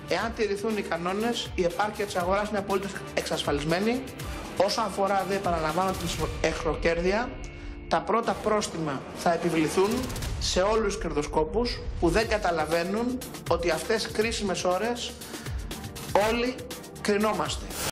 Εάν τηρηθούν οι κανόνες, η επάρκεια της αγοράς είναι απόλυτα εξασφαλισμένη. Όσον αφορά, επαναλαμβάνω, την εχθροκέρδεια, τα πρώτα πρόστιμα θα επιβληθούν σε όλους τους κερδοσκόπους που δεν καταλαβαίνουν ότι αυτές κρίσιμες ώρες όλοι κρινόμαστε.